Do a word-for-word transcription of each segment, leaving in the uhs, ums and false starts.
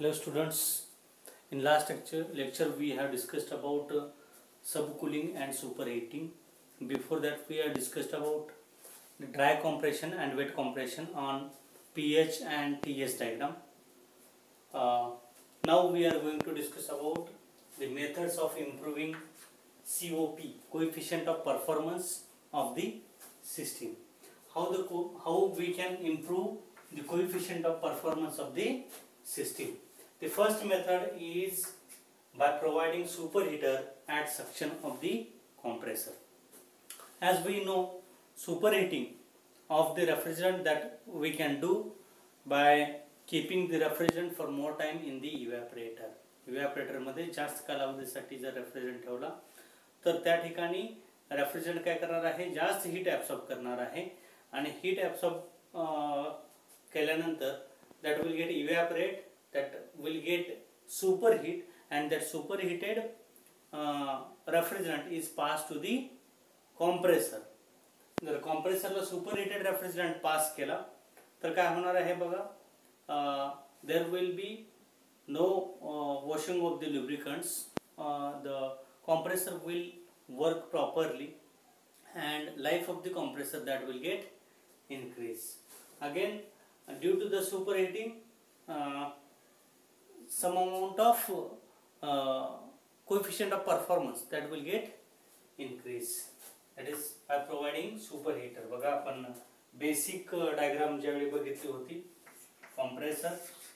Hello students, in last lecture, lecture we have discussed about uh, subcooling and superheating. Before that we have discussed about the dry compression and wet compression on pH and T S diagram. Uh, now we are going to discuss about the methods of improving C O P, coefficient of performance of the system. How the how we can improve the coefficient of performance of the system. The first method is by providing superheater at suction of the compressor. As we know, superheating of the refrigerant that we can do by keeping the refrigerant for more time in the evaporator. evaporator मध्ये जास्त कालावधीसाठी जर refrigerant ठेवला तर त्या ठिकाणी refrigerant काय करणार आहे, जास्त हीट ॲब्सॉर्ब करणार आहे आणि हीट ॲब्सॉर्ब केल्यानंतर that will get evaporate, that will get superheat, and that superheated uh, refrigerant is passed to the compressor. जर compressor superheated refrigerant pass केला तर काय होणार आहे बघा, there will be no uh, washing of the lubricants. Uh, the compressor will work properly and life of the compressor that will get increase. Again, due to the superheating, uh, some amount of uh, coefficient of performance that will get increase. That is by providing superheater. बघा आपण basic diagram ज्यावेळी बघितली होती, compressor,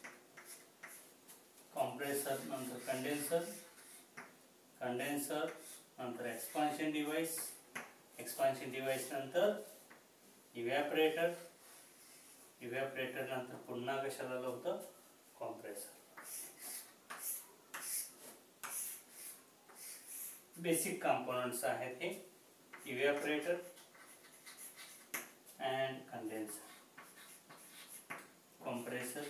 compressor नंतर condenser, condenser नंतर expansion device, expansion device नंतर evaporator, evaporator नंतर पुन्हा कशाला आलं होतं, compressor. बेसिक कंपोनेंट्स आहेत हे evaporator and condenser, compressor,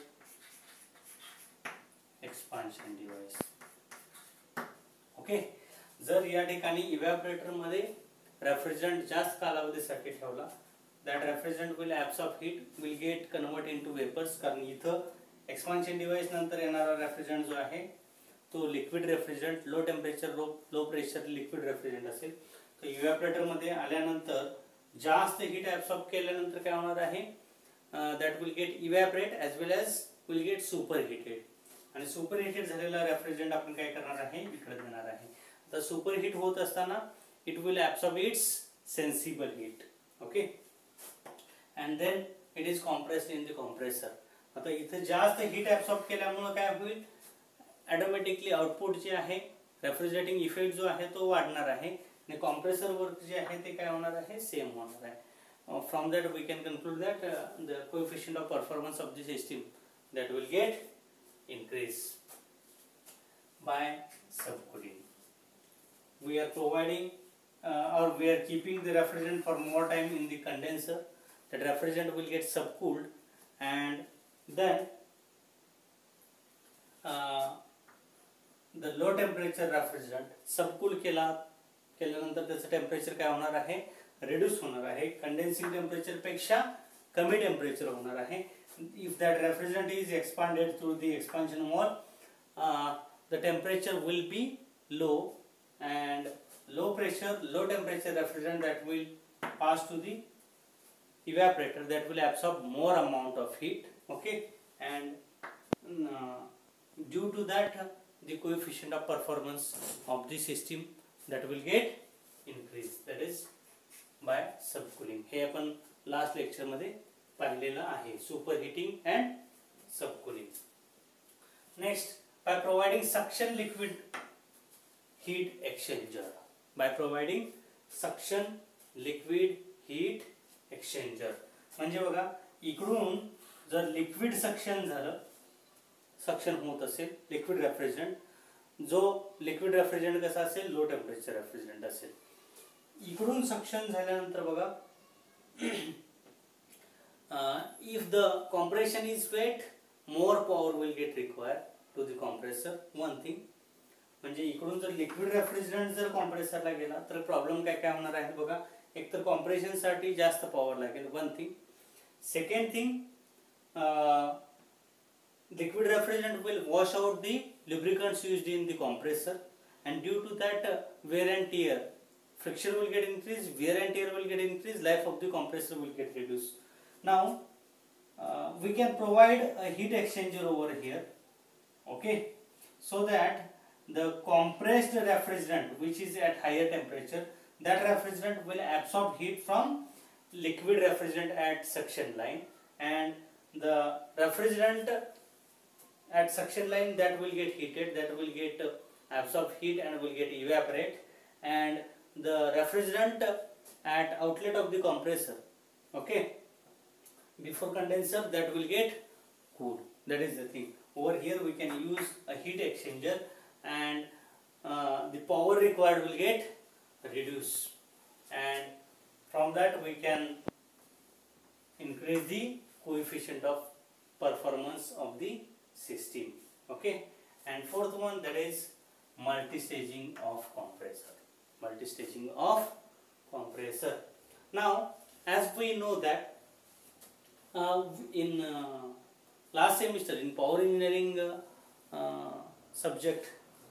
expansion device. Okay, जर या ठिकाणी evaporator मध्ये रेफ्रिजरंट जास्त कालावधीसाठी ठेवला, that refrigerant will absorb heat, will get convert into vapors. कारण इथं expansion device नंतर येणारा रेफ्रिजरंट जो आहे तो liquid refrigerant, low temperature low low pressure liquid refrigerant असेल. तर इव्हॅपोरेटर मध्ये आल्यानंतर जास्त हीट ॲब्सॉर्ब केल्यानंतर काय होणार आहे, that will get evaporate as well as will get superheated. आणि सुपरहीटेड झालेला रेफ्रिजरंट आपण काय करणार आहे, इकडे देणार आहे. आता सुपरहीट होत असताना it will absorb its sensible heat. Okay, and then it is compressed in the compressor. आता इथे जास्त हीट ॲब्सॉर्ब केल्यामुळे काय होईल, ऑटोमॅटिकली आउटपुट जे आहे, रेफ्रिजरेटिंग इफेक्ट जो आहे तो वाढणार आहे आणि कॉम्प्रेसर वर्क जे आहे ते काय होणार आहे, सेम होणार आहे. From that we can conclude that the coefficient of performance of the system that will get increase by subcooling. We are providing uh, or we are keeping the refrigerant for more time in the condenser. That refrigerant will get subcooled and then uh, the low temperature refrigerant subcool केला केल्यानंतर त्याचं temperature काय होणार आहे, reduce होणार आहे, कंडेन्सिंग temperature पेक्षा कमी टेम्परेचर होणार आहे. If that refrigerant is expanded through the expansion wall, uh, the temperature will be low, and low pressure low temperature refrigerant that will pass to the evaporator, that will absorb more amount of heat. Okay, and uh, due to that the coefficient of performance of the system that will get increase, that is by subcooling. हे आपण last lecture मध्ये पाहिलेलं आहे, superheating and subcooling. Next, by providing suction liquid heat exchanger. By providing suction liquid heat exchanger म्हणजे बघा, इकडून जर liquid suction झालं, सक्शन होत असेल लिक्विड रेफ्रिजरंट, जो लिक्विड रेफ्रिजरंट कसा असेल, लो टेम्परेचर रेफ्रिजरंट असेल. इकडून सक्शन झाल्यानंतर बघा, uh, if the compression is wet, more power will get required to the compressor. One thing, म्हणजे इकडून जर लिक्विड रेफ्रिजरंट जर कॉम्प्रेसरला गेला तर प्रॉब्लेम काय काय होणार आहे बघा, एक तर कॉम्प्रेशन साठी जास्त पॉवर लागेल. One thing. Second thing, liquid refrigerant will wash out the lubricants used in the compressor, and due to that uh, wear and tear, friction will get increased, wear and tear will get increased, life of the compressor will get reduced. Now uh, we can provide a heat exchanger over here, okay, so that the compressed refrigerant which is at higher temperature, that refrigerant will absorb heat from liquid refrigerant at suction line, and the refrigerant at suction line that will get heated, that will get uh, absorb heat and will get evaporate, and the refrigerant at outlet of the compressor, okay, before condenser, that will get cooled. That is the thing. Over here we can use a heat exchanger, and uh, the power required will get reduced, and from that we can increase the coefficient of performance of the system, okay. And fourth one, that is multi-staging of compressor. Multi-staging of compressor. Now, as we know that uh, in uh, last semester in power engineering uh, uh, subject,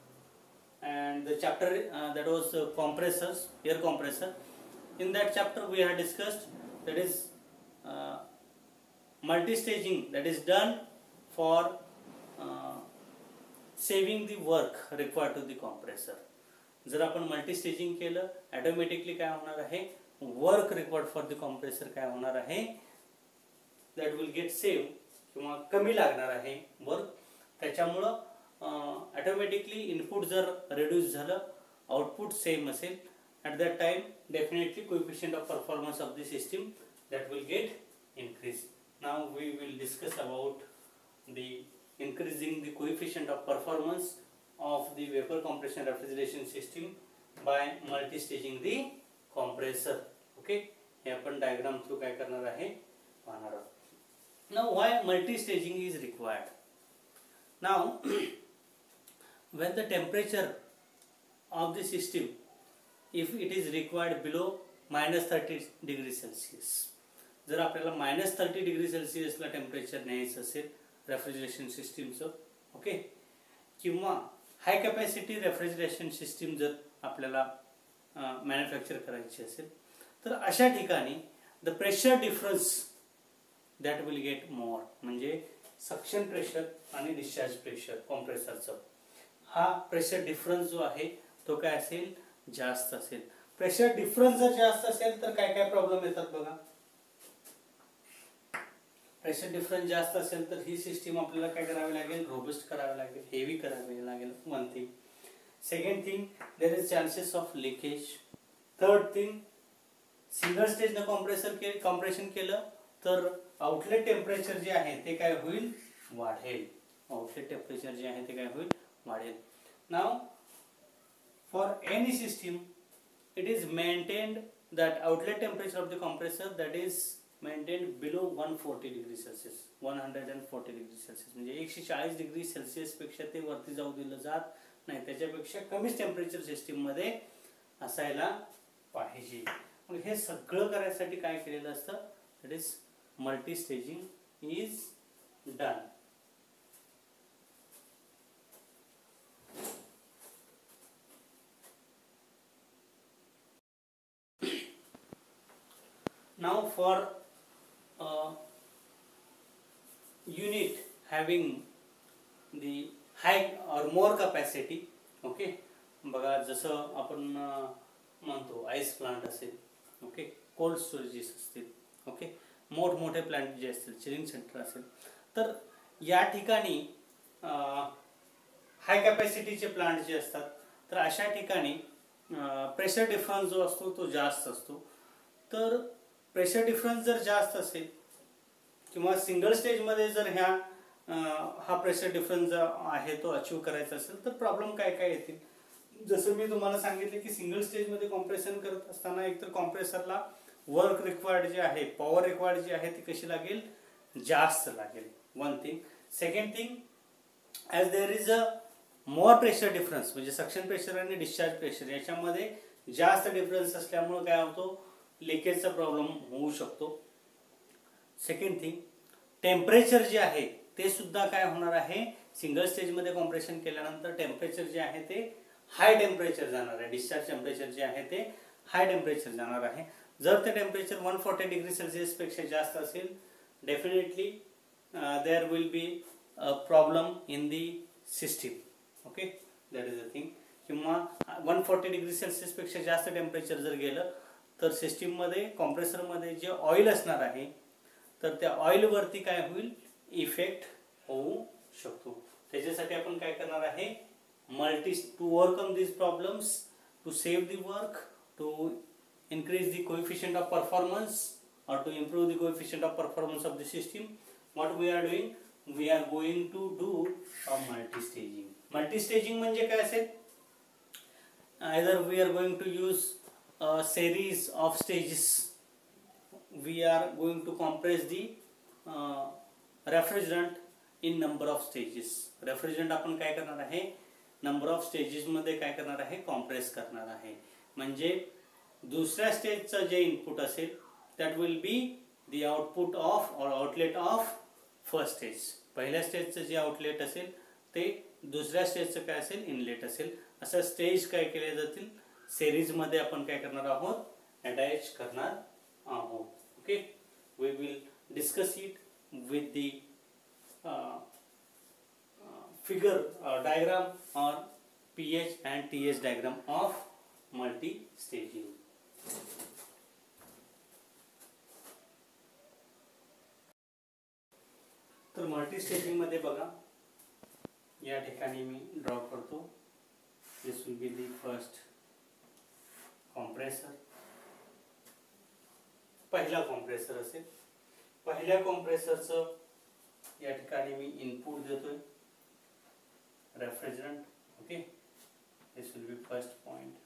and the chapter uh, that was uh, compressors, air compressor. In that chapter we had discussed, that is uh, multi-staging, that is done for uh, saving the work required to the compressor. जर आपण multi staging केलं, automatically काय होणार आहे, work required for the compressor काय होणार आहे, that will gate save किंवा कमी लागणार आहे वर्क. त्याच्यामुळं ऑटोमॅटिकली इनपुट जर रिड्यूस झालं, आउटपुट सेम असेल, at that time definitely coefficient of performance of the system that will get increased. Now we will discuss about the increasing the coefficient of performance of the vapor compression refrigeration system by multi-staging the compressor. Okay, हे आपण diagram through काय करणार आहे पाहणार आहोत. Now why multi-staging is required? Now when the temperature of the system, if it is required below minus thirty degree Celsius, जर आपल्याला minus thirty degree Celsius ला टेम्परेचर न्यायचं असेल रेफ्रिजरेशन सिस्टीमचं, ओके, किंवा हाय कॅपॅसिटी रेफ्रिजरेशन सिस्टीम जर आपल्याला manufacture करायची असेल, तर अशा ठिकाणी the pressure difference that will get more, म्हणजे सक्शन प्रेशर आणि डिस्चार्ज प्रेशर कॉम्प्रेसरचं, हा प्रेशर डिफरन्स जो आहे तो काय असेल, जास्त असेल. प्रेशर डिफरन्स जर जास्त असेल तर काय काय प्रॉब्लेम येतात बघा. प्रेशर डिफरन्स जास्त असेल तर ही सिस्टीम आपल्याला काय करावी लागेल, रोबस्ट करावी लागेल, हेवी करावी लागेल, one thing. Second thing, there is chances of leakage. Third thing, single stage न कॉम्प्रेसर के कॉम्प्रेशन केलं तर आउटलेट टेम्परेचर जे आहे ते काय होईल, वाढेल. आउटलेट टेम्परेचर जे आहे ते काय होईल, वाढेल. Now for any system it is maintained that outlet temperature of the compressor that is maintained below one hundred forty degree Celsius, one hundred forty degree Celsius, म्हणजे एकशे चाळीस डिग्री सेल्सिअस पेक्षा ते वरती जाऊ दिलं जात नाही, त्याच्यापेक्षा कमीच टेम्परेचर सिस्टीम मध्ये असायला पाहिजे. मग हे सगळं करायसाठी काय केलेलं असतं, that is multi staging is done. Now for uh, unit having the high or more capacity, okay, बघा जसं आपण म्हणतो आईस प्लांट असेल, ओके, कोल्ड स्टोरेजेस असतील, ओके, मोठमोठे प्लांट जे असतील, चिलिंग सेंटर असेल, तर या ठिकाणी हाय कॅपॅसिटीचे प्लांट जे असतात, तर अशा ठिकाणी प्रेशर डिफरन्स जो असतो तो जास्त असतो. तर प्रेशर डिफरन्स जर जास्त असेल किंवा सिंगल स्टेजमध्ये जर ह्या हा प्रेशर डिफरन्स आहे तो अचीव करायचा असेल तर प्रॉब्लेम काय काय येतील. जसं मी तुम्हाला सांगितले की सिंगल स्टेजमध्ये कॉम्प्रेशन करत असताना एकतर कॉम्प्रेसरला वर्क रिक्वायर्ड जे आहे, पॉवर रिक्वायर्ड जी आहे ती कशी लागेल, जास्त लागेल, one thing. Second thing, as there is a more pressure difference, म्हणजे सक्शन प्रेशर आणि डिस्चार्ज प्रेशर याच्यामध्ये जास्त डिफरन्स असल्यामुळे काय होतो, लिकेजचा प्रॉब्लेम होऊ शकतो. सेकंड थिंग, टेम्परेचर जे आहे ते सुद्धा काय होणार आहे, सिंगल स्टेजमध्ये कॉम्प्रेशन केल्यानंतर टेम्परेचर जे आहे ते हाय टेम्परेचर जाणार आहे, डिस्चार्ज टेम्परेचर जे आहे ते हाय टेम्परेचर जाणार आहे. जर ते टेम्परेचर वन फोर्टी डिग्री सेल्सिअसपेक्षा जास्त असेल, definitely there will be a problem in the system. Okay, that is the thing. किंवा वन फोर्टी डिग्री सेल्सिअसपेक्षा जास्त टेम्परेचर जर गेलं तर सिस्टीममध्ये कॉम्प्रेसरमध्ये जे ऑइल असणार आहे तर त्या ऑइलवरती काय होईल, इफेक्ट होऊ शकतो. त्याच्यासाठी आपण काय करणार आहे, multi to overcome these problems, to save the work, to increase the coefficient of performance or to improve the coefficient of performance of the system, what we are doing, we are going to do a multi-staging. Multi-staging म्हणजे काय असेल, either we are going to use a series of stages, we are going to compress the uh, refrigerant in number of stages. refrigerant आपण काय करणार आहे, number of stages मध्ये काय करणार आहे, कॉम्प्रेस करणार आहे. म्हणजे दुसऱ्या स्टेजचं जे इनपुट असेल that will be the output of or outlet of first stage. पहिल्या स्टेजचं जे आउटलेट असेल ते दुसऱ्या स्टेजचं काय असेल, इनलेट असेल. असं स्टेज काय केले जातील, सिरीजमध्ये आपण काय करणार आहोत, अटॅच करणार आहोत. Okay, we will discuss it with the figure uh, diagram or P H and T H diagram of multi-staging. तर multi-staging मध्ये बघा, या ठिकाणी मी ड्रॉ करतो. This will be the first compressor. पहिला कॉम्प्रेसर असेल. पहिल्या कॉम्प्रेसरचं या ठिकाणी मी इनपुट देतोय, refrigerant. Okay, this will be first point.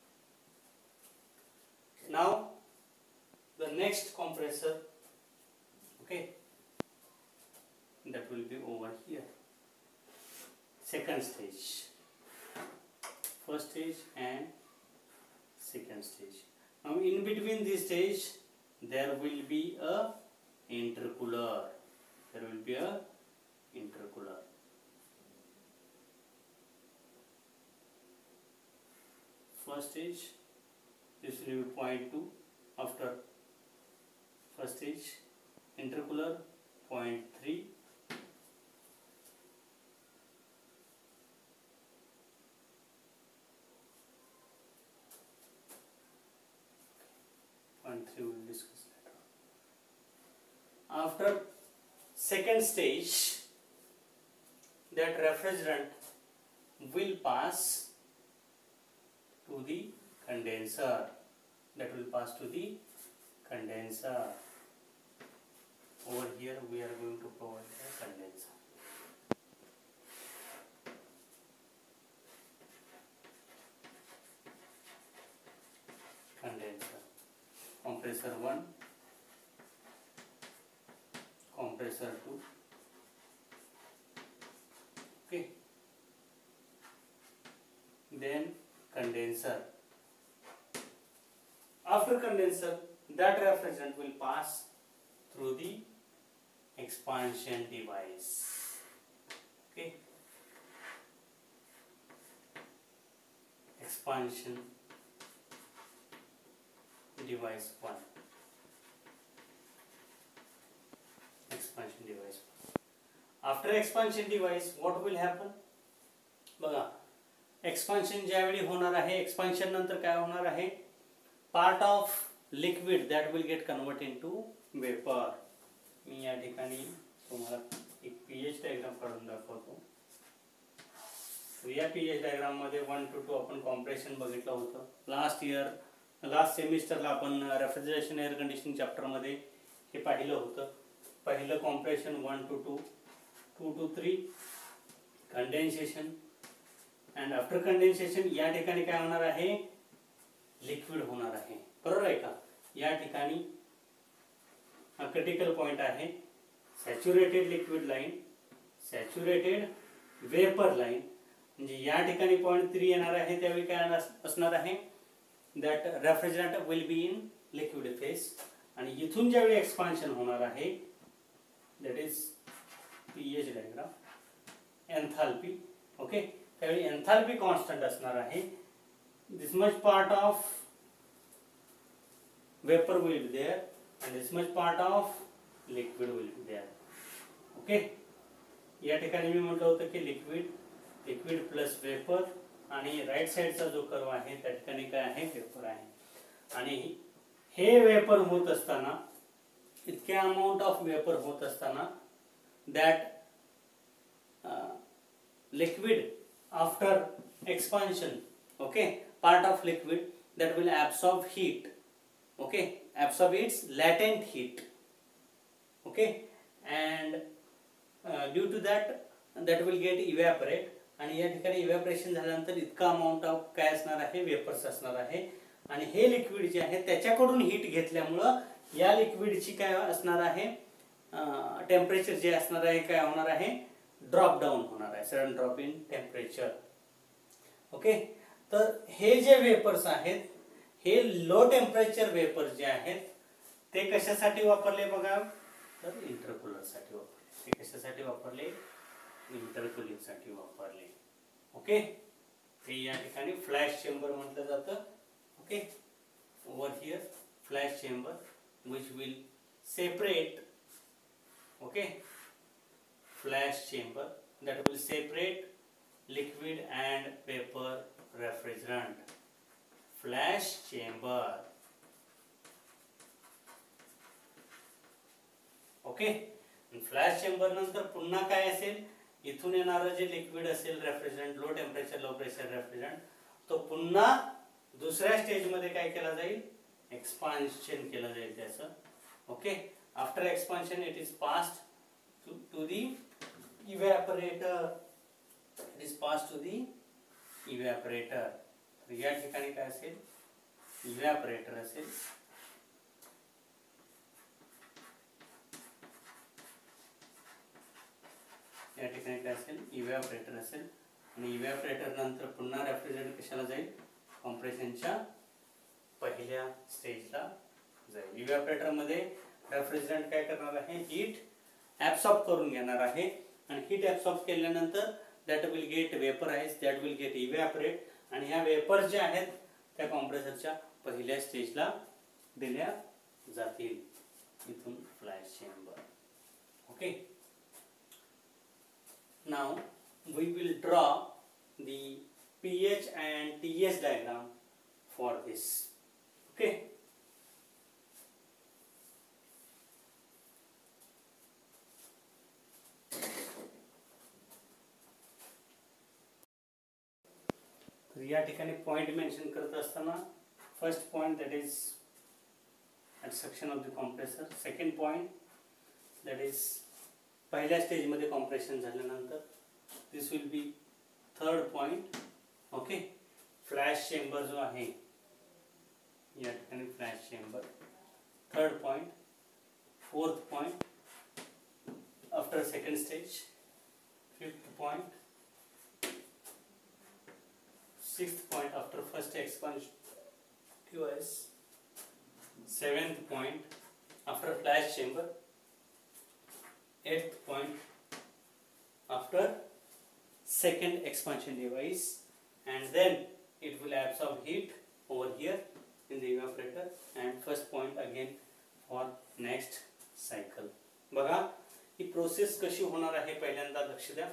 Now the next compressor, okay, that will be over here, second stage, first stage and second stage. Now in between this stage there will be a intercooler, there will be a intercooler. First stage, this will be point two. After first stage, intercooler point three. Point three we will discuss later. After second stage, that refrigerant will pass to the condenser, that will pass to the condenser. Over here we are going to provide a condenser. Condenser, compressor one, compressor two. Okay, then condenser. After condenser, that refrigerant will pass through the expansion device. Okay, expansion device one, expansion device one. After expansion device, what will happen? बघा, expansion ज्यावेळी होणार आहे, expansion नंतर काय होणार आहे, part of liquid that will get convert into vapour. मी या ठिकाणी तुम्हाला एक पीएच डायग्राम काढून दाखवतो. या पीएच डायग्राम मध्ये वन टू टू आपण कॉम्प्रेशन बघितलं होतं लास्ट इयर, लास्ट सेमिस्टरला आपण रेफ्रिजरेशन एअर कंडिशनिंग चॅप्टर मध्ये हे पाहिलं होतं. पहिलं compression one two two, two two three condensation, and after condensation या ठिकाणी काय होणार आहे, लिक्विड होणार आहे. बरोबर आहे का? या ठिकाणी हा क्रिटिकल पॉइंट आहे, saturated liquid line, saturated vapour line. म्हणजे या ठिकाणी पॉइंट थ्री येणार आहे, त्यावेळी काय असणार आहे, that refrigerant will be in liquid phase. आणि इथून ज्यावेळी एक्सपान्शन होणार आहे, that is PH diagram enthalpy. Okay, त्यावेळी एन्थाल्पी कॉन्स्टंट असणार आहे. This much part of vapour will be there and this much part of liquid will be there. Okay, या ठिकाणी मी म्हटलं होतं की लिक्विड लिक्विड प्लस वेपर आणि राईट साईडचा जो कर्व आहे त्या ठिकाणी काय आहे, वेपर आहे. आणि हे वेपर होत असताना, इतक्या अमाऊंट ऑफ वेपर होत असताना, that liquid after expansion, okay, part of liquid that will absorb heat, okay, absorb its latent heat, okay, and uh, due to that that will get evaporate. आणि या ठिकाणी evaporation झाल्यानंतर इतका amount of काय असणार आहे, वेपर्स असणार आहे. आणि हे लिक्विड जे आहे त्याच्याकडून हीट घेतल्यामुळं या लिक्विडची काय असणार आहे, टेम्परेचर जे असणार आहे काय होणार आहे, ड्रॉप डाऊन होणार आहे, sudden drop in temperature. Okay, तर हे जे वेपर्स आहेत, हे लो टेम्परेचर वेपर्स जे आहेत ते कशासाठी वापरले बघा, तर इंटरकूलर साठी वापरले. ते कशासाठी वापरले, इंटरकूलिंग साठी वापरले. ओके, ते या ठिकाणी फ्लॅश चेंबर म्हटलं जातं. Okay, over here flash chamber which will separate, okay, flash chamber that will separate liquid and vapor refrigerant. Flash chamber. Okay, flash chamber नंतर पुन्हा काय असेल, इथून येणारं जे लिक्विड असेल refrigerant, low temperature low pressure refrigerant, तो पुन्हा दुसऱ्या स्टेज मध्ये काय केला जाईल, एक्सपान्शन केलं जाईल त्याचं. Okay, after expansion it is passed to the evaporator. It is passed to the evaporator. तर या ठिकाणी काय असेल, इव्हॅपोरेटर असेल. या ठिकाणी काय असेल, इव्हॅपोरेटर असेल. आणि इव्हॅपोरेटर नंतर पुन्हा रेफ्रिजरंट कशाला जाईल, कॉम्प्रेशनच्या पहिल्या स्टेजला जाईल. इव्हॅपोरेटर मध्ये रेफ्रिजरंट काय करणार आहे, हीट ऍब्सॉर्ब करून घेणार आहे. आणि हीट ऍब्सॉर्ब केल्यानंतर that will get vaporise, that will get evaporate. आणि ह्या वेपर जे आहेत त्या कॉम्प्रेसरच्या पहिल्या स्टेजला दिल्या जातील. इथून flash chamber. Okay, now we will draw the pH and T S diagram for this. Okay, तर या ठिकाणी पॉइंट मेन्शन करत असताना, first point that is at suction of the compressor. Second point that is पहिल्या stage मध्ये compression झाल्यानंतर. This will be third point. Okay, flash chamber जो आहे या ठिकाणी flash chamber. Third point. Fourth point after second stage. Fifth point. Sixth point after first expansion device. Seventh point after flash chamber. Eighth point after second expansion device, and then it will absorb heat over here in the evaporator. And first point again for next cycle. बघा ही process कशी होणार आहे पहिल्यांदा लक्ष द्या.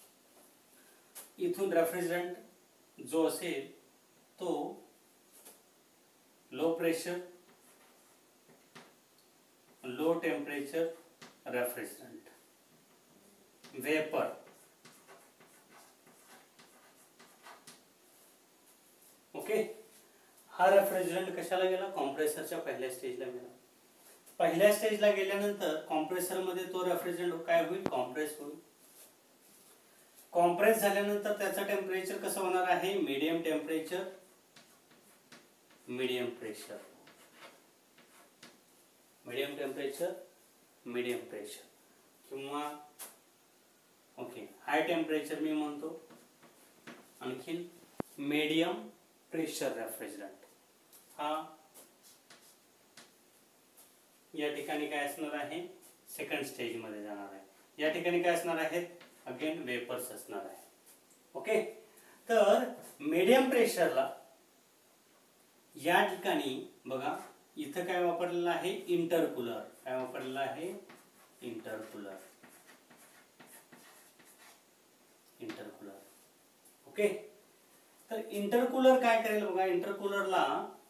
इथून refrigerant जो असेल तो low pressure low temperature refrigerant vapour. Okay, हा रेफ्रिजरंट कशाला गेला, कॉम्प्रेसरच्या पहिल्या स्टेजला गेला. पहिल्या स्टेजला गेल्यानंतर कॉम्प्रेसर मध्ये तो रेफ्रिजरंट काय होईल, कॉम्प्रेस होईल. कॉम्प्रेस झाल्यानंतर त्याचं टेम्परेचर कसं होणार आहे, medium temperature medium pressure. Medium temperature medium pressure किंवा ओके हाय टेम्परेचर मी म्हणतो. आणखी मीडियम प्रेशर रेफ्रिजरंट हा या ठिकाणी काय असणार आहे, सेकंड स्टेज मध्ये जाणार आहे. या ठिकाणी काय असणार आहेत, अगेन वेपर्स असणार आहे. ओके, तर मीडियम प्रेशरला या ठिकाणी बघा इथं काय वापरलेलं आहे, इंटरकूलर. काय वापरलेलं आहे, इंटरकूलर. इंटरकूलर. ओके, तर इंटरकूलर काय करेल बघा, इंटरकूलरला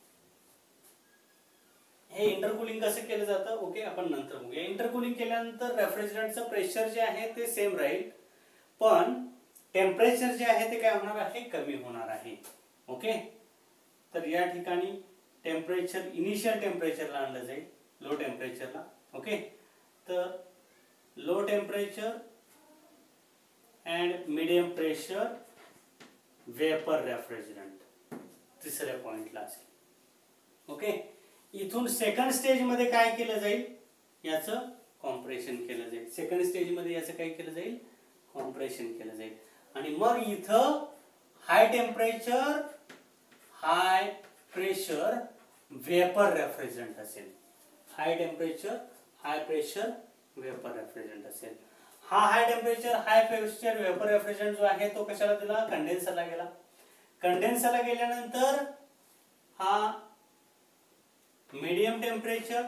हे इंटरकूलिंग कसं केलं जातं ओके आपण नंतर बघूया. इंटरकूलिंग केल्यानंतर रेफ्रिजरंटचं प्रेशर जे आहे ते सेम राहील, पण टेम्परेचर जे आहे ते काय होणार आहे, कमी होणार आहे. ओके, तर या ठिकाणी टेम्परेचर इनिशियल टेम्परेचरला आणलं जाईल, लो टेम्परेचरला. ओके, तर low temperature and medium pressure vapour refrigerant तिसऱ्या पॉइंटला असेल. ओके, इथून सेकंड स्टेज मध्ये काय केलं जाईल, याचं कॉम्प्रेशन केलं जाईल. सेकंड स्टेज मध्ये याचं काय केलं जाईल, कॉम्प्रेशन केलं जाईल. आणि मग इथं high temperature high pressure vapour refrigerant असेल. High temperature high pressure vapour refrigerant असेल. हा high temperature high pressure vapour refrigerant जो आहे तो कशाला दिला, कंडेन्सरला गेला. कंडेन्सरला गेल्यानंतर हा medium temperature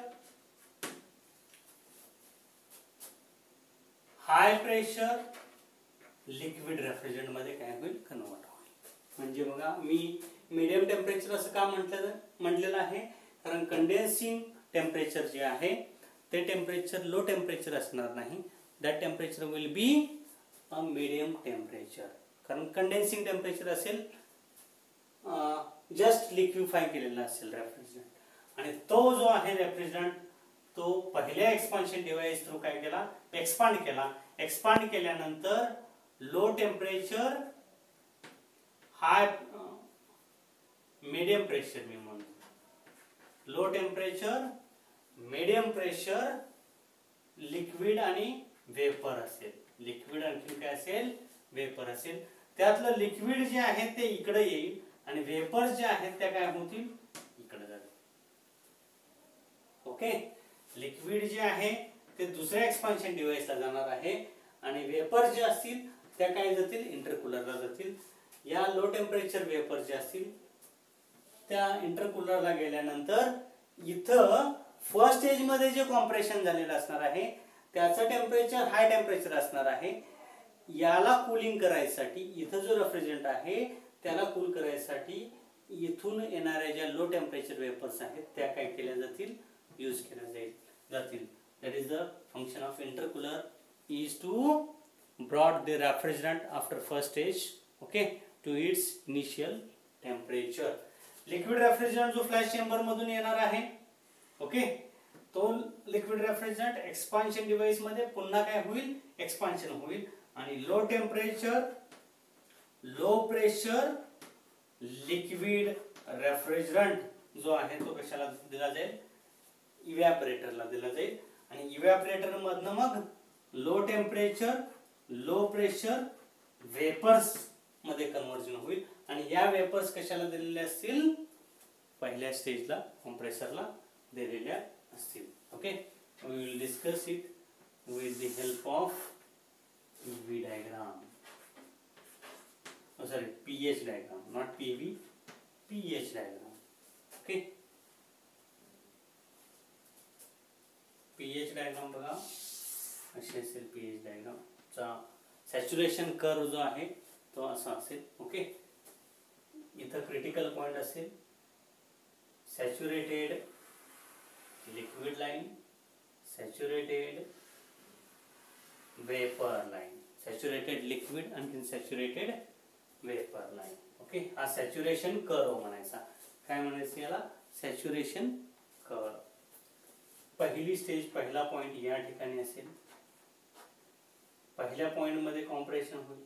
high pressure liquid refrigerant मध्ये काय होईल, कन्वर्ट होईल. म्हणजे बघा मी मीडियम टेम्परेचर असं का म्हटलं म्हटलेलं आहे, कारण कंडेन्सिंग टेम्परेचर जे आहे ते टेम्परेचर लो टेम्परेचर असणार नाही. That temperature will be a medium temperature. कारण कंडेन्सिंग टेम्परेचर असेल जस्ट लिक्विफाय केलेला असेल रेफ्रिजरंट, आणि तो जो आहे रेफ्रिजरंट तो पहिल्या एक्सपान्शन डिव्हाइस थ्रू काय केला, एक्सपांड केला. एक्सपांड केल्यानंतर low temperature high medium pressure मी म्हणतो, low temperature medium pressure liquid आणि वेपर असेल. लिक्विड आणखी काय असेल, वेपर असेल. त्यातलं लिक्विड जे आहे ते इकडे येईल आणि वेपर जे आहेत त्या काय होतील, इकडे जातील. ओके, लिक्विड जे आहे ते दुसऱ्या एक्सपान्शन डिव्हाइसला जाणार आहे आणि वेपर जे असतील त्या काय जातील, इंटरकूलरला जातील. या लो टेम्परेचर वेपर जे असतील त्या इंटरकूलरला गेल्यानंतर इथं फर्स्ट स्टेज मध्ये जे कॉम्प्रेशन झालेलं असणार आहे त्याचं टेम्परेचर हाय टेम्परेचर असणार आहे. याला कूलिंग करायसाठी इथं जो रेफ्रिजरंट आहे त्याला कूल करायसाठी इथून येणाऱ्या ज्या लो टेम्परेचर वेपर्स आहेत त्या काय केल्या जातील, यूज केल्या जाईल जातील. That is the function of intercooler is to brought the refrigerant after first stage, okay, to its initial temperature. Liquid refrigerant जो फ्लॅश चेंबर मधून येणार आहे ओके, तो लिक्विड रेफ्रिजरंट एक्सपान्शन डिव्हाइस मध्ये पुन्हा काय होईल, एक्सपान्शन होईल. आणि low temperature low pressure liquid refrigerant जो आहे तो कशाला दिला जाईल, इव्हॅपोरेटरला दिला जाईल. आणि इव्हॅपोरेटर मधनं मग low temperature low pressure vapours मध्ये कन्वर्जन होईल. आणि या वेपर्स कशाला दिलेले असतील, पहिल्या स्टेजला कॉम्प्रेसरला दिलेल्या असतील. Okay, we will discuss it with the help of PV diagram, sorry PH diagram, not PV, PH diagram. Okay, PH diagram बघा असे असेल. पीएच डायग्राम चा सॅच्युरेशन कर्व जो आहे तो असा असेल. ओके, इथं क्रिटिकल पॉइंट असेल, saturated liquid line, saturated vapour line, saturated liquid आणि सॅच्युरेटेड वेपर लाईन. ओके, हा सॅच्युरेशन कर्व म्हणायचा. काय म्हणायचं याला, सॅच्युरेशन कर्व. पहिली स्टेज पहिला पॉइंट या ठिकाणी असेल. पहिल्या पॉइंट मध्ये कॉम्प्रेशन होईल.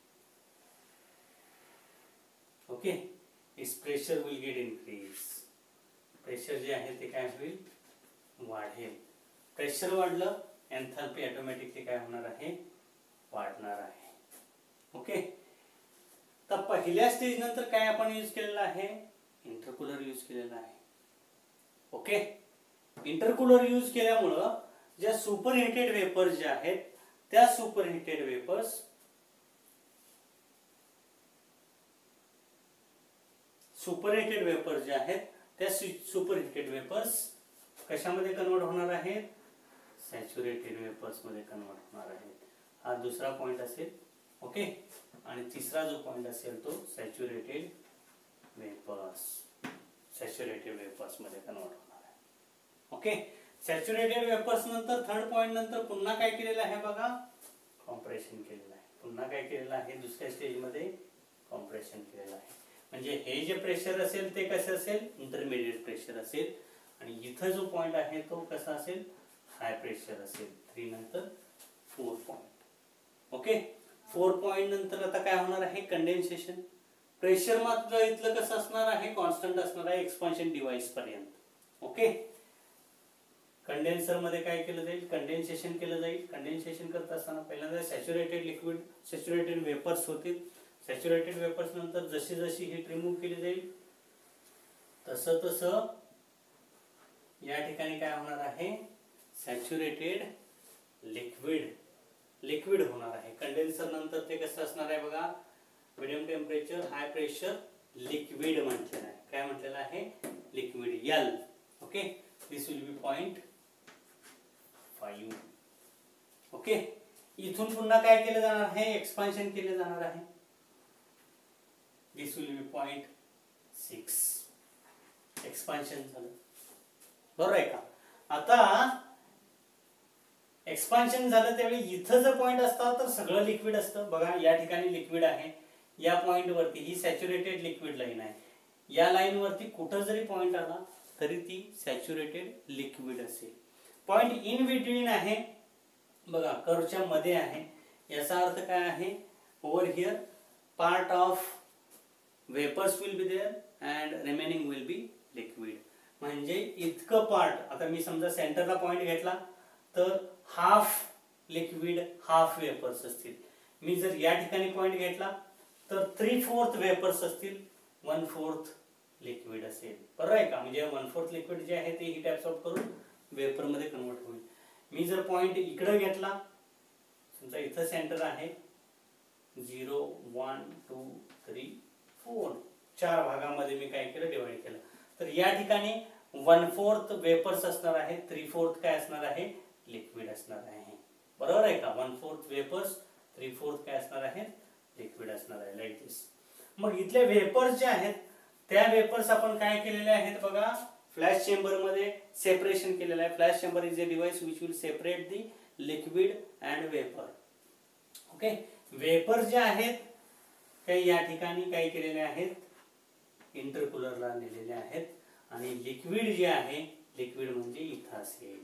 Okay, it's pressure will get increase. Pressure जे आहे ते काय होईल, वाढेल. प्रेशर वाढलं एन्थॅल्पी ऑटोमॅटिकली काय होणार आहे, वाढणार आहे. ओके, तर पहिल्या स्टेज नंतर काय आपण यूज केलेला आहे, इंटरकूलर यूज केलेला आहे. ओके, इंटरकूलर यूज केल्यामुळं ज्या सुपरहिटेड वेपर्स ज्या आहेत त्या सुपरहिटेड वेपर्स सुपरहिटेड वेपर्स जे आहेत त्या सुपरहिटेड वेपर्स कशामध्ये कन्वर्ट होणार आहेत, सॅच्युरेटेड वेपर्स मध्ये कन्वर्ट होणार आहेत. हा दुसरा पॉइंट असेल. ओके. आणि तिसरा जो पॉइंट असेल तो सॅच्युरेटेड वेपर्स, सॅच्युरेटेड वेपर्स मध्ये कन्वर्ट होणार आहे. ओके. सॅच्युरेटेड वेपर्स नंतर थर्ड पॉइंट नंतर पुन्हा काय केलेलं आहे बघा, कॉम्प्रेशन केलेलं आहे. पुन्हा काय केलेलं आहे, दुसऱ्या स्टेज मध्ये कॉम्प्रेशन केलेलं आहे. म्हणजे हे जे प्रेशर असेल ते कसं असेल, इंटरमिडिएट प्रेशर असेल. आणि इथं जो पॉइंट आहे तो कसा असेल, हाय प्रेशर असेल. थ्री नंतर four point. Okay. Four point नंतर आता काय होणार आहे, कंडेन्सेशन. प्रेशर मात्र इथलं कसं असणार आहे, कॉन्स्टंट असणार आहे एक्सपान्शन डिव्हाइस पर्यंत. ओके. कंडेन्सर मध्ये काय केलं जाईल, कंडेन्सेशन केलं जाईल. कंडेन्सेशन करत असताना पहिल्यांदा सॅच्युरेटेड लिक्विड, सॅच्युरेटेड वेपर्स होतील. सॅच्युरेटेड वेपर्स नंतर जशी जशी हीट रिमूव्ह केली जाईल तसं तसं या ठिकाणी काय होणार आहे, सॅच्युरेटेड लिक्विड लिक्विड होणार आहे. कंडेन्सर नंतर ते कसं असणार आहे बघा, medium temperature high pressure liquid म्हटलेलं आहे. काय म्हटलेलं आहे, liquid, L. Okay. This will be point five. Okay. इथून पुन्हा काय केलं जाणार आहे, एक्सपान्शन केलं जाणार आहे. This will be point six. Expansion झालं, बरोबर आहे का. आता एक्सपान्शन झालं त्यावेळी इथं जर पॉइंट असता तर सगळं लिक्विड असतं. बघा या ठिकाणी लिक्विड आहे, या पॉइंट वरती ही सॅच्युरेटेड लिक्विड लाईन आहे. या लाईन वरती कुठं जरी पॉइंट आला तरी ती सॅच्युरेटेड लिक्विड असेल. पॉइंट इन बिटवीन आहे बघा, कर्वच्या मध्ये आहे. याचा अर्थ काय आहे, over here part of vapours will be there and remaining will be liquid. म्हणजे इतकं पार्ट, आता मी समजा सेंटरला पॉइंट घेतला तर हाफ लिक्विड हाफ वेपर्स असतील. मी जर या ठिकाणी पॉइंट घेतला तर थ्री फोर्थ वेपर्स असतील, वन फोर्थ लिक्विड असेल. बरोबर आहे का. म्हणजे वन फोर्थ लिक्विड जे आहे ते हीट ऍब्सॉर्ब करून वेपर मध्ये कन्वर्ट होईल. मी जर पॉइंट इकडे घेतला, समजा इथं सेंटर आहे, zero one two three four, चार भागामध्ये मी काय केलं, डिवाइड केलं. तर या ठिकाणी वन फोर्थ वेपर्स असणार आहे, थ्री फोर्थ काय असणार आहे, लिक्विड असणार आहे. बरोबर आहे का. One fourth vapours, three fourth काय असणार आहे, लिक्विड असणार आहे. Like this. मग इथले वेपर्स जे आहेत त्या वेपर्स आपण काय केलेले आहेत बघा, फ्लॅश चेंबर मध्ये सेपरेशन केलेलं आहे. Flash chamber is a device which will separate the liquid and vapour. Okay. Vapour जे आहेत ते या ठिकाणी काय केलेले आहेत, इंटरकूलरला नेलेले आहेत. आणि लिक्विड जे आहे, लिक्विड म्हणजे इथं असेल.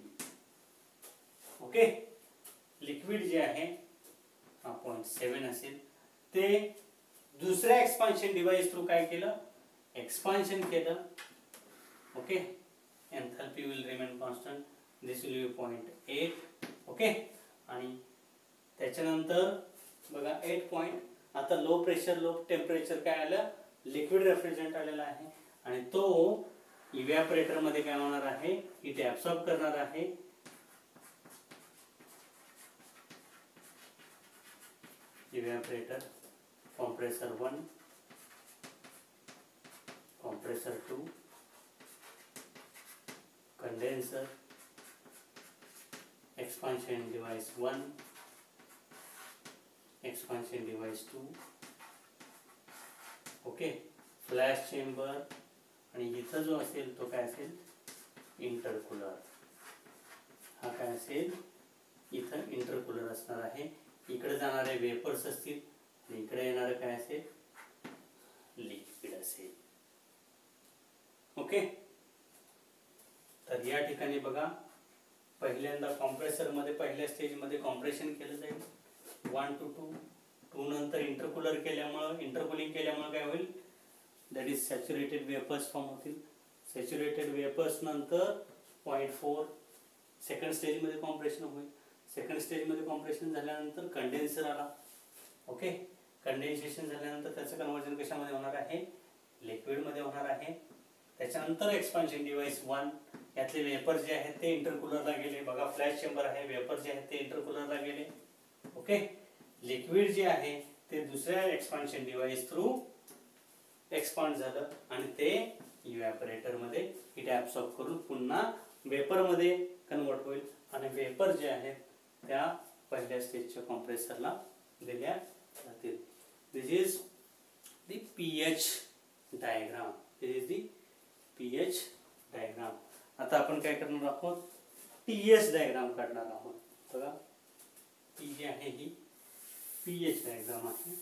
ओके. लिक्विड जे आहे हा पॉइंट सेवन असेल. ते दुसऱ्या एक्सपान्शन डिव्हाइस थ्रू काय केलं, एक्सपान्शन केलं. Okay. Enthalpy will remain constant. This will be point eight. Okay. आणि त्याच्यानंतर बघा एट पॉइंट. आता लो प्रेशर लो टेम्परेचर काय आलं, लिक्विड रेफ्रिजरंट आलेला आहे. आणि तो इव्हॅपोरेटर मध्ये काय होणार आहे, हीट ऍब्सॉर्ब करणार आहे. Evaporator, compressor one, compressor two, condenser, expansion device one, expansion device two. Okay. Flash chamber. आणि इथं जो असेल तो काय असेल, इंटरकूलर. हा काय असेल, इथं इंटरकूलर असणार आहे. इकडे जाणारे वेपर्स असतील आणि इकडे येणारे काय असेल, लिक्विड असेल. ओके. तर या ठिकाणी बघा, पहिल्यांदा कॉम्प्रेसर मध्ये पहिल्या स्टेज मध्ये कॉम्प्रेशन केलं जाईल, वन टू टू. टू नंतर इंटरकूलर केल्यामुळे, इंटरकूलिंग केल्यामुळे काय होईल, that is saturated vapours form होतील. सॅच्युरेटेड वेपर्स नंतर पॉइंट फोर सेकंड स्टेज मध्ये कॉम्प्रेशन होईल. सेकंड स्टेज मध्ये कॉम्प्रेशन झाल्यानंतर कंडेन्सर आला. ओके. कंडेन्सेशन झाल्यानंतर त्याचं कन्वर्जन कशामध्ये होणार आहे, लिक्विड मध्ये होणार आहे. त्याच्यानंतर एक्सपान्शन डिव्हाइस वन, यातले वेपर जे आहेत ते इंटरकूलरला गेले. बघा फ्लॅश चेंबर आहे, वेपर जे आहेत ते इंटरकूलरला गेले. ओके. लिक्विड जे आहे ते दुसऱ्या एक्सपान्शन डिव्हाइस थ्रू एक्सपांड झालं आणि ते इव्हॅपोरेटर मध्ये हिट ॲब्सॉर्ब करून पुन्हा वेपर मध्ये कन्वर्ट होईल आणि वेपर जे आहेत त्या पहिल्या स्टेजच्या कॉम्प्रेसरला दिल्या जातील. This is the PH diagram. This is the PH diagram. आता आपण काय करणार आहोत, टीएस डायग्राम काढणार आहोत. बघा ही जी आहे ही पीएच डायग्राम आहे.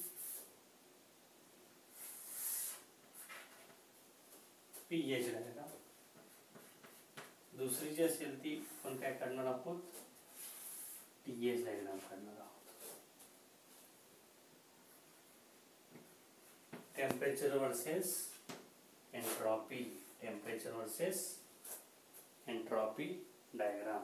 PH diagram. दुसरी जी असेल ती आपण काय काढणार आहोत, टीएस डायग्राम काढणार आहोत. Temperature versus entropy. Temperature versus entropy diagram.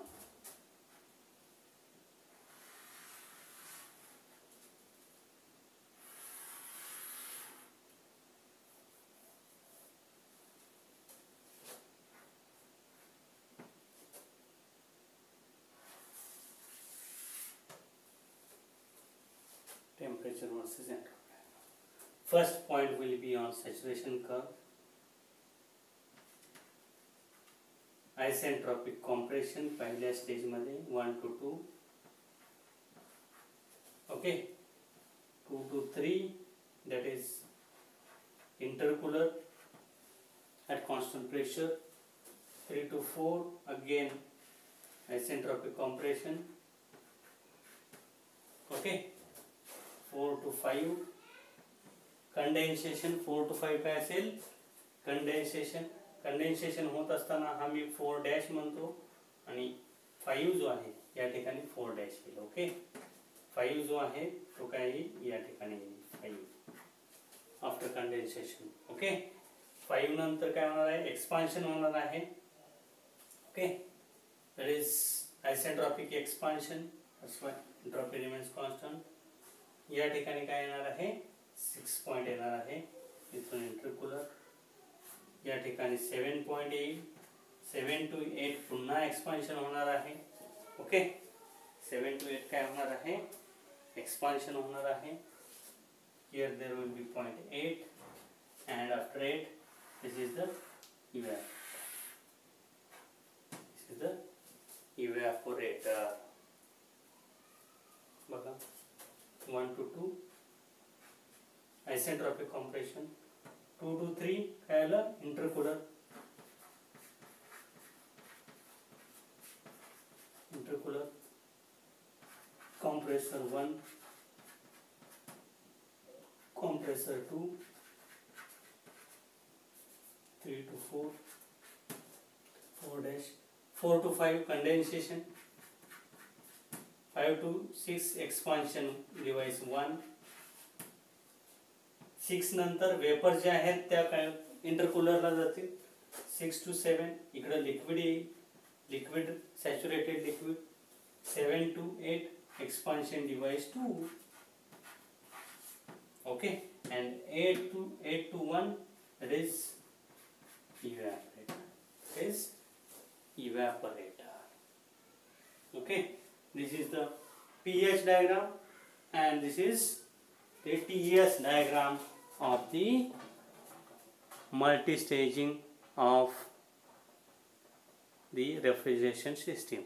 Temperature versus entropy. First point will be on saturation curve. Isentropic compression पहिल्या स्टेज मध्ये one to two. Okay. two to three, that is intercooler at constant pressure. three to four, again isentropic compression. Okay. four to five, condensation. four to five काय असेल, condensation. Condensation होत असताना हा मी four dash म्हणतो आणि five जो आहे या ठिकाणी फोर डॅश येईल. ओके. फाईव्ह जो आहे तो काय येईल या ठिकाणी येईल five after condensation. Okay. Five नंतर काय होणार आहे, एक्सपान्शन होणार आहे. Okay. That is isentropic expansion. Entropy remains constant. या ठिकाणी काय येणार आहे, सिक्स पॉइंट येणार आहे. इथून इंटरकूलर या ठिकाणी सेवन पॉइंट येईल. सेवन टू एट पुन्हा एक्सपान्शन होणार आहे. ओके. सेवन टू एट काय होणार आहे, एक्सपान्शन होणार आहे. Here there will be point eight and after eight this is the evap. This is the evaporator. बघा one to two isentropic compression. two to three काय आलं, intercooler. intercooler compressor one, compressor two, three to four, four dash, four to five condensation, five to six expansion device one, six नंतर vapour जे आहेत त्या काय इंटरकूलरला जातील. Six to सेवन इकडे liquid येईल, liquid saturated liquid. Seven to eight expansion device two. Okay. and eight to eight to one that is evaporator. Is evaporator. Okay. This is the pH diagram and this is the T S diagram of the multi-staging of the refrigeration system.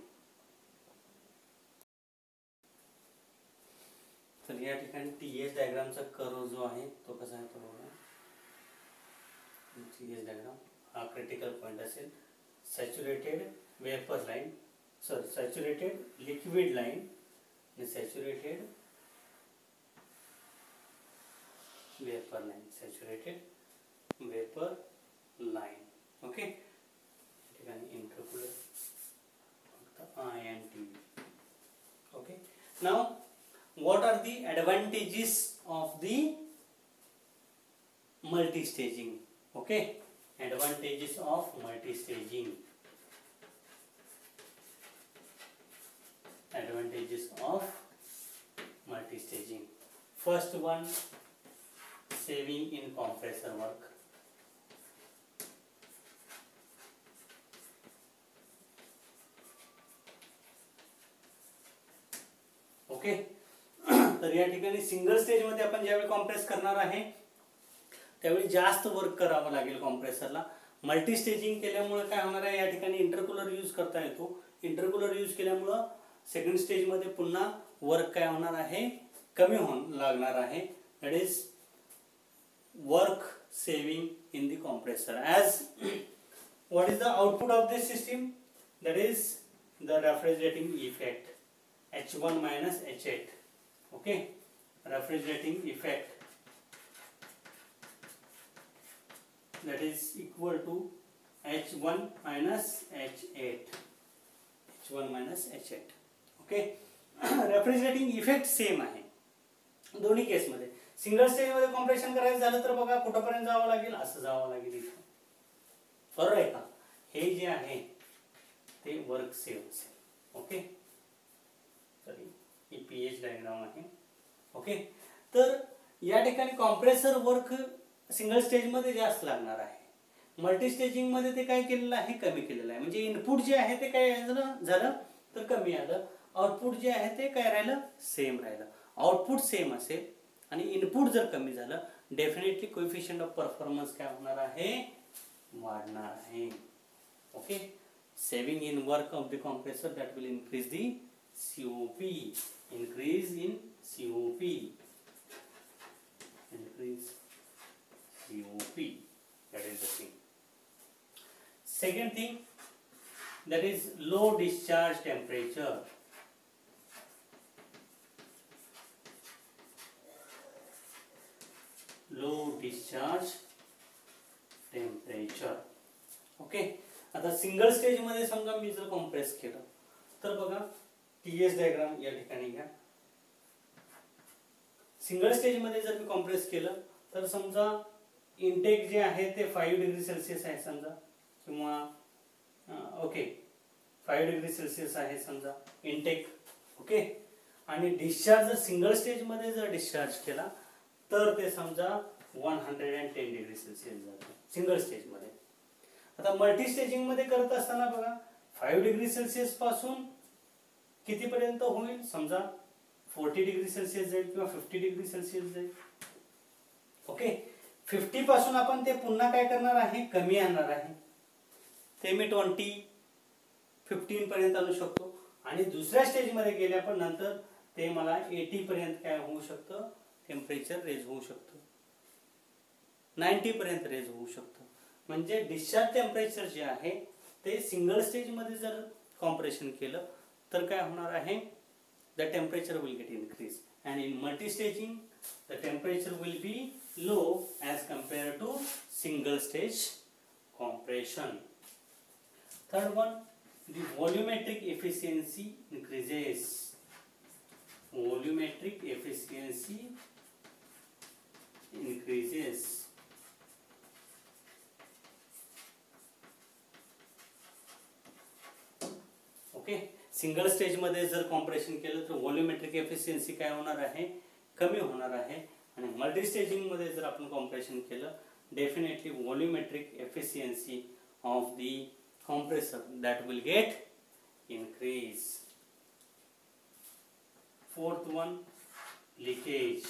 तर या ठिकाणी T S डायग्रामचा curve जो आहे तो कसा आहे तो बघा. टी एस डायग्राम हा क्रिटिकल पॉइंट असेल. Saturated vapour line, sorry saturated liquid line आणि saturated vapour line. Saturated vapour line. Okay. ठिकाणी इंटरकूलर फक्त I N T. Okay. Now what are the advantages of the multi-staging? Okay, advantages of multi-staging. Advantages of multi-staging. First one, saving in compressor work. Okay. तर या ठिकाणी single stage मध्ये आपण ज्यावेळी compress करणार आहे त्यावेळी जास्त वर्क करावं लागेल कॉम्प्रेसरला. मल्टी स्टेजिंग केल्यामुळे काय होणार आहे, या ठिकाणी इंटरकूलर यूज करता येतो. इंटरकूलर यूज केल्यामुळं सेकंड स्टेजमध्ये पुन्हा वर्क काय होणार आहे, कमी होऊन लागणार आहे. That is work saving in the compressor. As what is the output of this system? That is the refrigerating effect, H one minus H eight. Okay, refrigerating effect, that is equal to H one minus H eight. H one minus H eight. Okay, refrigerating effect same आहे दोन्ही केसमध्ये. Single स्टेजमध्ये compression करायचं झालं तर बघा कुठपर्यंत जावं लागेल, असं जावं लागेल इथं. बरोबर आहे का. हे जे आहे ते वर्क सेव्ह असेल. ओके, सॉरी ही पी एच डायग्राम आहे. ओके, तर या ठिकाणी कॉम्प्रेसर वर्क सिंगल स्टेजमध्ये जास्त लागणार आहे. मल्टी स्टेजिंगमध्ये ते काय केलेलं आहे, कमी केलेलं आहे. म्हणजे इनपुट जे आहे ते काय झालं झालं तर कमी आलं, आउटपुट जे आहे ते काय राहिलं, सेम राहिलं. आउटपुट सेम असेल आणि इनपुट जर कमी झालं, डेफिनेटली कोएफिशिएंट ऑफ परफॉर्मन्स काय होणार आहे, वाढणार आहे. Okay, saving in work of the compressor that will increase the COP. Increase in COP, increase COP, that is the thing. Second thing, that is low discharge temperature. Low discharge temperature. Okay, आता single stage मध्ये समजा मी जर compress केलं तर बघा T S diagram या ठिकाणी घ्या. सिंगल स्टेज मध्ये जर मी कॉम्प्रेस केलं तर समजा इनटेक जे आहे ते फाईव्ह डिग्री सेल्सिअस आहे समजा, किंवा ओके फाईव्ह डिग्री सेल्सिअस आहे समजा इनटेक. ओके, आणि डिस्चार्ज जर सिंगल स्टेज मध्ये जर डिस्चार्ज केला तर ते समजा one hundred and ten degree Celsius जातं सिंगल स्टेज मध्ये. आता मल्टी स्टेजिंग मध्ये करत असताना बघा फाईव्ह डिग्री सेल्सिअस पासून कितीपर्यंत होईल, समजा फोर्टी डिग्री सेल्सिअस जाईल किंवा फिफ्टी डिग्री सेल्सिअस जाईल. ओके, फिफ्टी पासून आपण ते पुन्हा काय करणार आहे, कमी आणणार आहे. ते मी ट्वेंटी फिफ्टीन पर्यंत आणू शकतो. आणि दुसऱ्या स्टेज मध्ये गेल्या पण नंतर ते मला एटी पर्यंत काय होऊ शकतं, टेम्परेचर रेज होऊ शकतं, नाईन्टी पर्यंत रेज होऊ शकतं. म्हणजे डिस्चार्ज टेम्परेचर जे आहे ते सिंगल स्टेज मध्ये जर कॉम्प्रेशन केलं तर काय होणार आहे, the temperature will get increase. And in multi staging the temperature will be low as compared to single stage compression. Third one, the volumetric efficiency increases. Volumetric efficiency increases. Okay, single stage मध्ये जर compression केलं तर volumetric efficiency काय होणार आहे, कमी होणार आहे. आणि मल्टी स्टेजिंग मध्ये जर आपण कॉम्प्रेशन केलं, definitely volumetric efficiency of the compressor that will get increase. Fourth one, leakage.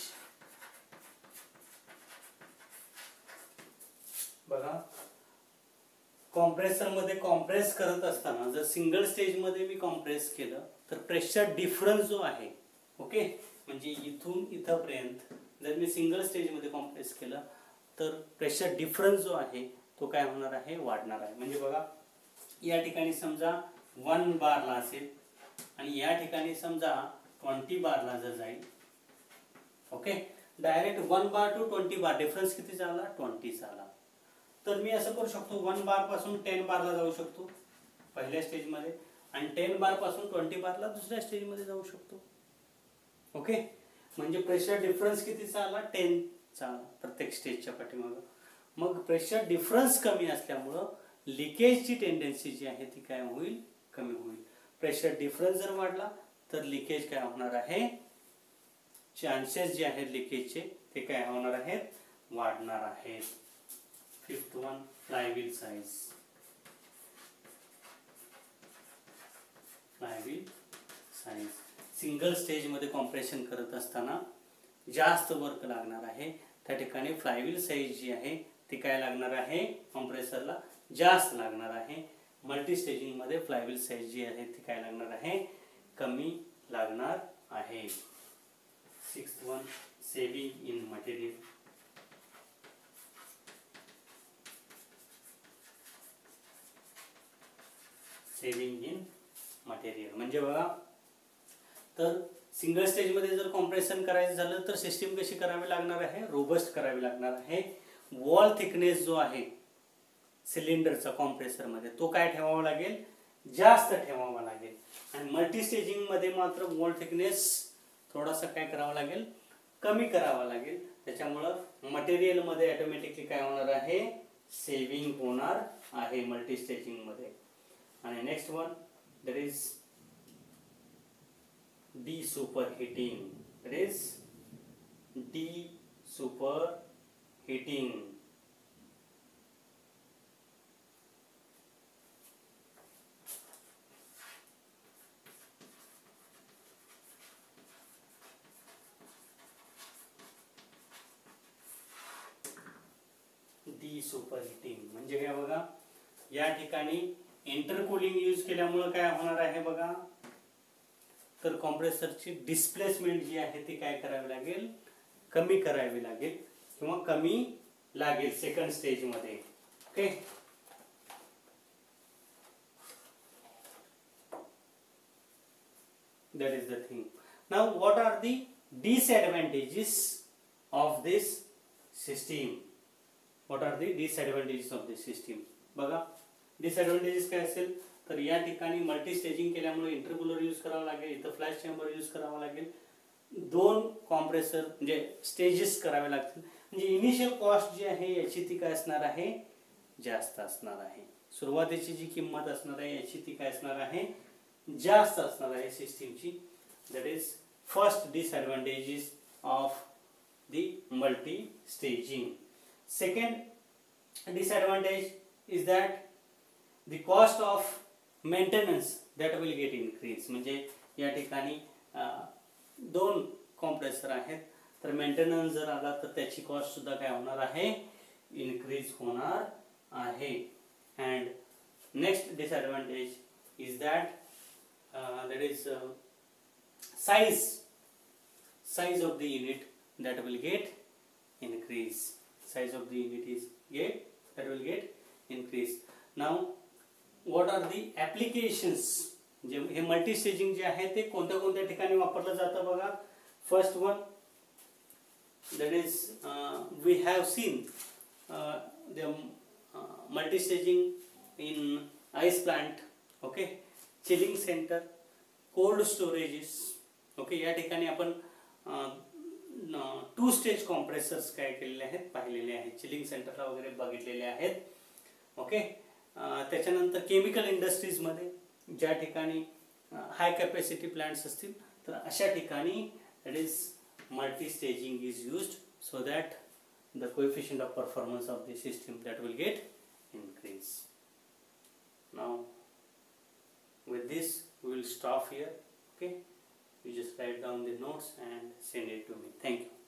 बघा कॉम्प्रेसर मध्ये कॉम्प्रेस करत असताना जर सिंगल स्टेज मध्ये मी कॉम्प्रेस केलं तर प्रेशर डिफरन्स जो आहे, ओके, म्हणजे इथून इथपर्यंत जर मी सिंगल स्टेज मध्ये कॉम्प्रेस केलं तर प्रेशर डिफरन्स जो आहे तो काय होणार आहे, वाढणार आहे. म्हणजे बघा या ठिकाणी समजा वन बारला असेल आणि या ठिकाणी समजा ट्वेंटी बारला जर जाईल. Okay, direct one bar to twenty bar difference किती झाला, ट्वेंटी झाला. तर मी असं करू शकतो, वन बार पासून टेन बारला जाऊ शकतो पहिल्या स्टेज मध्ये, आणि टेन बार पासून ट्वेंटी बारला दुसऱ्या स्टेज मध्ये जाऊ शकतो. ओके, म्हणजे प्रेशर डिफरन्स कितीचा आला, टेन चा प्रत्येक स्टेजच्या पाठीमागं. मग प्रेशर डिफरन्स कमी असल्यामुळं लिकेजची टेंडन्सी जी आहे ती काय होईल, कमी होईल. प्रेशर डिफरन्स जर वाढला तर लिकेज काय होणार आहे, चान्सेस जे आहेत लिकेजचे ते काय होणार आहेत, वाढणार आहेत. Fifth one, flywheel size. Flywheel size single stage मध्ये कॉम्प्रेशन करत असताना जास्त वर्क लागणार आहे, त्या ठिकाणी फ्लायव्हील साईज जी आहे ती काय लागणार आहे, कॉम्प्रेसरला जास्त लागणार आहे. मल्टी स्टेजिंग मध्ये फ्लायव्हील साईज जी आहे ती काय लागणार आहे, कमी लागणार आहे. Sixth one, saving in material. Saving in material म्हणजे बघा, तर सिंगल स्टेज मध्ये जर कॉम्प्रेशन करायचं झालं तर सिस्टीम कशी करावी लागणार आहे, रोबस्ट करावी लागणार आहे. वॉल थिकनेस जो आहे सिलेंडरचा कॉम्प्रेसर मध्ये तो काय ठेवावा लागेल, जास्त ठेवावा लागेल. आणि मल्टी स्टेजिंग मध्ये मात्र वॉल थिकनेस थोडासा काय करावा लागेल, कमी करावा लागेल. त्याच्यामुळं मटेरियल मध्ये ऑटोमॅटिकली काय होणार आहे, सेव्हिंग होणार आहे मल्टी स्टेजिंग मध्ये. आणि next one, that is desuperheating. That is desuperheating. Desuperheating म्हणजे काय बघा, या ठिकाणी इंटरकूलिंग यूज केल्यामुळे काय होणार आहे बघा, तर कॉम्प्रेसरची डिस्प्लेसमेंट जी आहे ती काय करावी लागेल, कमी करावी लागेल किंवा कमी लागेल सेकंड स्टेज मध्ये. Okay, that is the thing. Now what are the disadvantages of this system? What are the disadvantages of this system? बघा, डिसएडव्हांटेजेस काय असेल तर या ठिकाणी मल्टी स्टेजिंग केल्यामुळे इंटरकूलर यूज करावा लागेल, इथं फ्लॅश चेंबर यूज करावा लागेल, दोन कॉम्प्रेसर म्हणजे स्टेजेस करावे लागतील. म्हणजे इनिशियल कॉस्ट जी आहे याची ती काय असणार आहे, जास्त असणार आहे. सुरुवातीची जी किंमत असणार आहे याची ती काय असणार आहे, जास्त असणार आहे सिस्टीमची. That is first disadvantages of the multi staging. Second disadvantage is that the cost of maintenance that will get increase. म्हणजे या ठिकाणी दोन कॉम्प्रेसर आहेत तर मेंटेनन्स जर आला तर त्याची कॉस्ट सुद्धा काय होणार आहे, इनक्रीज होणार आहे. And next disadvantage is that that is size size of the unit that will get increase. Size of the unit is get that will get increase. Now what are the applications? जे हे multi staging जे आहे ते कोणत्या कोणत्या ठिकाणी वापरलं जातं बघा. First one that is uh, we have seen uh, the uh, multi staging in ice plant, okay, chilling center, cold storages, okay. या ठिकाणी आपण टू स्टेज कॉम्प्रेसर्स काय केलेले आहेत, पाहिलेले आहेत, चिलिंग सेंटरला वगैरे बघितलेले आहेत, ओके. त्याच्यानंतर केमिकल इंडस्ट्रीजमध्ये ज्या ठिकाणी हाय कॅपॅसिटी प्लांट्स असतील तर अशा ठिकाणी that is multi staging is used so that the coefficient of performance of the system that will get increase. Now with this we will stop here, okay. You just write down the notes and send it to me. Thank you.